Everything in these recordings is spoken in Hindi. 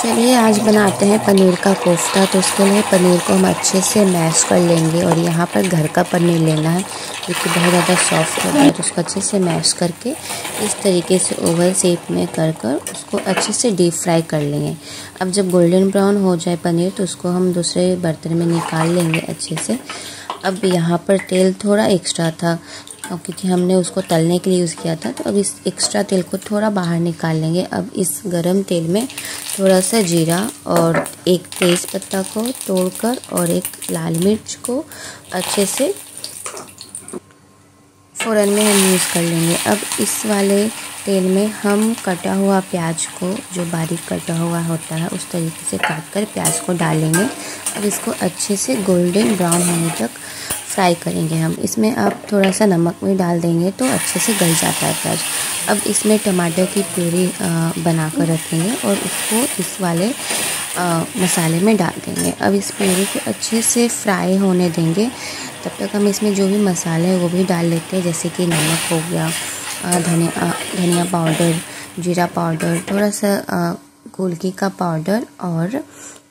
चलिए आज बनाते हैं पनीर का कोफ्ता। तो उसके लिए पनीर को हम अच्छे से मैश कर लेंगे और यहाँ पर घर का पनीर लेना है क्योंकि बहुत ज़्यादा सॉफ्ट होता है। तो उसको अच्छे से मैश करके इस तरीके से ओवल शेप में कर उसको अच्छे से डीप फ्राई कर लेंगे। अब जब गोल्डन ब्राउन हो जाए पनीर तो उसको हम दूसरे बर्तन में निकाल लेंगे अच्छे से। अब यहाँ पर तेल थोड़ा एक्स्ट्रा था क्योंकि हमने उसको तलने के लिए यूज़ किया था, तो अब इस एक्स्ट्रा तेल को थोड़ा बाहर निकाल लेंगे। अब इस गरम तेल में थोड़ा सा जीरा और एक तेज़ पत्ता को तोड़कर और एक लाल मिर्च को अच्छे से फ़ौरन में हम यूज़ कर लेंगे। अब इस वाले तेल में हम कटा हुआ प्याज को, जो बारीक कटा हुआ होता है, उस तरीके से काट कर प्याज को डालेंगे। अब इसको अच्छे से गोल्डन ब्राउन होने तक फ्राई करेंगे हम। इसमें आप थोड़ा सा नमक भी डाल देंगे तो अच्छे से गल जाता है प्याज। अब इसमें टमाटर की प्यूरी बना कर रखेंगे और उसको इस वाले मसाले में डाल देंगे। अब इस प्यूरी को अच्छे से फ्राई होने देंगे। तब तक हम इसमें जो भी मसाले हैं वो भी डाल लेते हैं, जैसे कि नमक हो गया, धनिया पाउडर, जीरा पाउडर, थोड़ा सा गोलकी का पाउडर और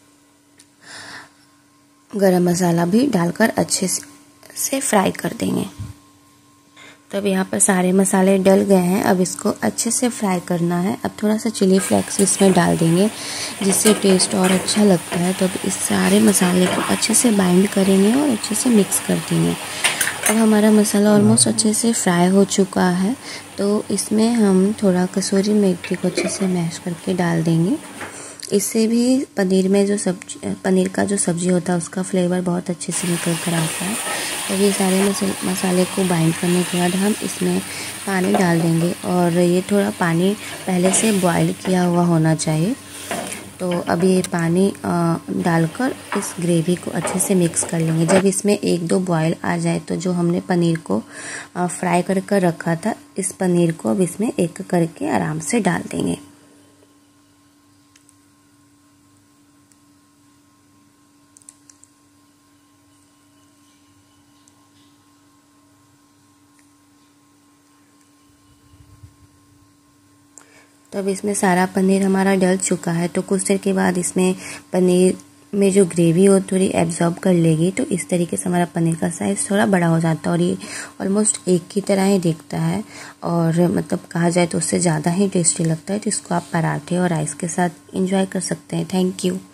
गरम मसाला भी डालकर अच्छे से फ्राई कर देंगे। तो अब यहाँ पर सारे मसाले डल गए हैं। अब इसको अच्छे से फ्राई करना है। अब थोड़ा सा चिली फ्लेक्स इसमें डाल देंगे जिससे टेस्ट और अच्छा लगता है। तो अब इस सारे मसाले को अच्छे से बाइंड करेंगे और अच्छे से मिक्स कर देंगे। अब हमारा मसाला ऑलमोस्ट अच्छे से फ्राई हो चुका है, तो इसमें हम थोड़ा कसूरी मेथी को अच्छे से मैश करके डाल देंगे। इससे भी पनीर का जो सब्ज़ी होता है उसका फ्लेवर बहुत अच्छे से निकल कर आता है। तो ये सारे मसाले को बाइंड करने के बाद हम इसमें पानी डाल देंगे और ये थोड़ा पानी पहले से बॉईल किया हुआ होना चाहिए। तो अब ये पानी डालकर इस ग्रेवी को अच्छे से मिक्स कर लेंगे। जब इसमें 1-2 बॉयल आ जाए तो जो हमने पनीर को फ्राई कर रखा था, इस पनीर को अब इसमें एक करके आराम से डाल देंगे। तो अब इसमें सारा पनीर हमारा डल चुका है। तो कुछ देर के बाद इसमें पनीर में जो ग्रेवी हो थोड़ी एब्जॉर्ब कर लेगी। तो इस तरीके से हमारा पनीर का साइज़ थोड़ा बड़ा हो जाता है और ये ऑलमोस्ट एक की तरह ही दिखता है और मतलब कहा जाए तो उससे ज़्यादा ही टेस्टी लगता है। तो इसको आप पराठे और राइस के साथ एंजॉय कर सकते हैं। Thank you.